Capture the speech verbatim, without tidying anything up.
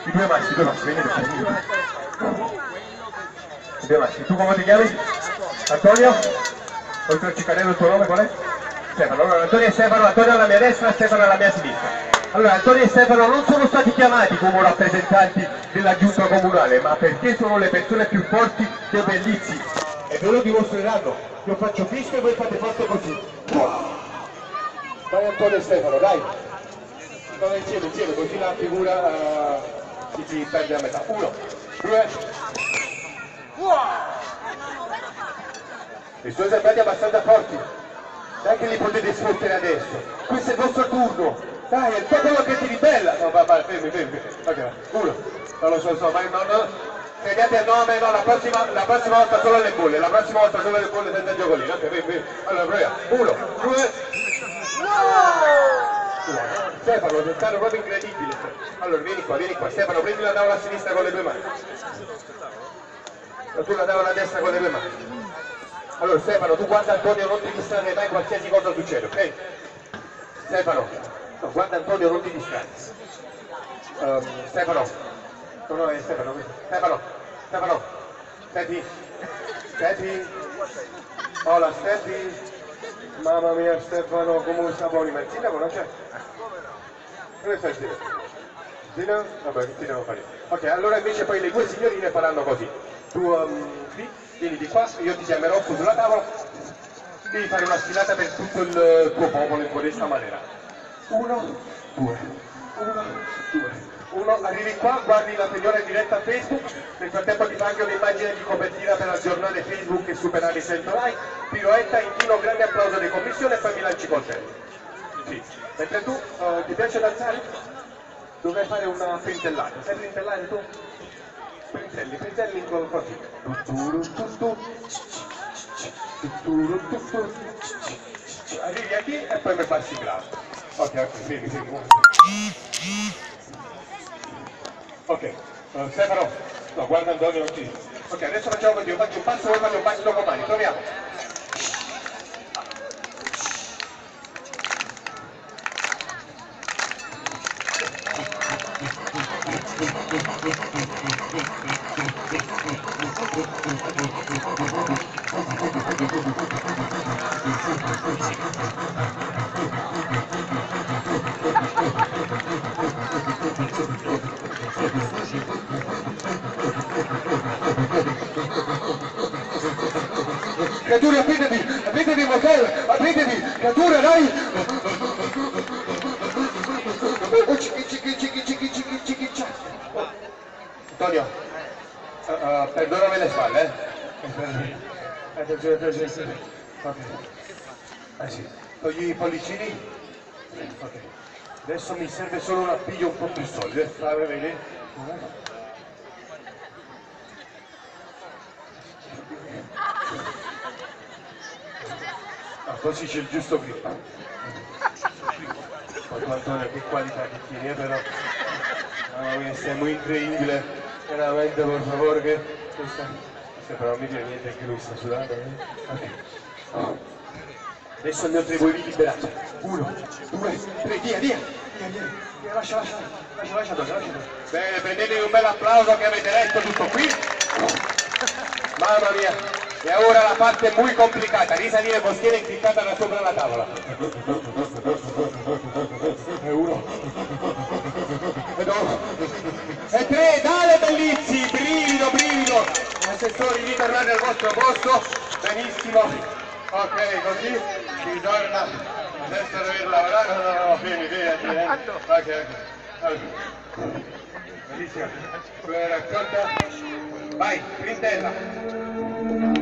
I due maschi, i due maschi, venite qua, venite qua. I due maschi, tu come ti chiami? Antonio? Oltre a Ciccarello il tuo nome qual è? Stefano, allora Antonio e Stefano, Antonio alla mia destra, Stefano alla mia sinistra. Allora Antonio e Stefano non sono stati chiamati come rappresentanti della giunta comunale, ma perché sono le persone più forti dei Bellizzi. E ve lo dimostreranno. Io faccio fischio e voi fate forte così. Vai Antonio e Stefano, dai. Sono insieme, insieme, così la figura uh, si, si perde a metà. Uno, due. Mi sono sembrati abbastanza forti. Dai che li potete sfottere adesso. Questo è il vostro turno. Dai, è il popolo che ti ribella! No, va, va, fermi, fermi. Ok, uno. Non lo so, so, ma no, no. Segate il nome, no, la prossima, la prossima volta solo le bolle, la prossima volta solo le bolle senza giocolini. Ok, fermi, fermi. Allora, proviamo. Uno, due. No! Stefano, è stato proprio incredibile. Allora, vieni qua, vieni qua. Stefano, prendi la tavola a sinistra con le due mani. E tu la tavola a destra con le due mani. Allora, Stefano, tu guarda Antonio, non ti distrarre mai qualsiasi cosa succede, ok? Stefano. No, guarda Antonio, non ti distrai. Um, Stefano. No, no, è Stefano. Stefano. Stefano. Stefi. Stefi. Hola, Stefi. Mamma mia, Stefano, come sta buoni? Ma il sindaco non c'è? Dove sta il sindaco? Sindaco? Vabbè, che ti devo fare? Ok, allora invece poi le due signorine faranno così. Tu, um, qui, vieni di qua, io ti chiamerò su sulla tavola. Devi fare una sfilata per tutto il tuo popolo in questa maniera. Uno, due, uno, due, uno, arrivi qua, guardi la signora in diretta a Facebook, nel frattempo ti fa anche un'immagine di copertina per aggiornare Facebook e superare i cento like, piroetta, inchino, grande applauso di commissione e poi mi lanci col tempo. Sì, mentre tu uh, ti piace danzare? Dovrai fare una printellata, sai printellare tu? Printelli, printelli con così. Arrivi a chi e poi mi passi grado. Ok, ok, fermi, fermi. Ok, uh, Stefano, no, guarda Antonio, non ti... Ok, adesso facciamo così, io faccio un passo, voi fate un passo dopo mani, proviamo. Creature, apritevi, apritevi il motel, apritevi, creature, dai! Cicchi, cicchi, cicchi, cicchi, cicchi, cicchi, ciao. Antonio, uh, uh, perdonami le spalle, eh? Attenzione, attenzione, ok. Eh sì, togli i pollicini. Ok. Adesso mi serve solo un appiglio un po' più solido, fammi vedere. Ah, così c'è il giusto grip. Poi Antonio, che qualità che tieni, eh, però. Mamma mia, sei molto incredibile. Veramente, per favore, che questa. Questa però non mi viene niente, anche lui sta sudando. Eh? Ok. Oh. Adesso il mio tribuini liberato. Uno, due, tre, via, via, via, via, via, lascia, lascia, lascia, lascia, lascia, lascia. Bene, prendetevi un bel applauso che avete letto tutto qui. Mamma mia. E ora la parte muy complicata, risalire costiera incriccata da sopra la tavola. E uno. E due. E tre, dale Bellizzi, brivido, brivido. Assessori, ritornate al vostro posto. Benissimo. Ok, così si ritorna. Adesso dover lavorare. No, no, no, fermi, fermi. Ok, ok. Benissimo. Racconta. Vai, printella.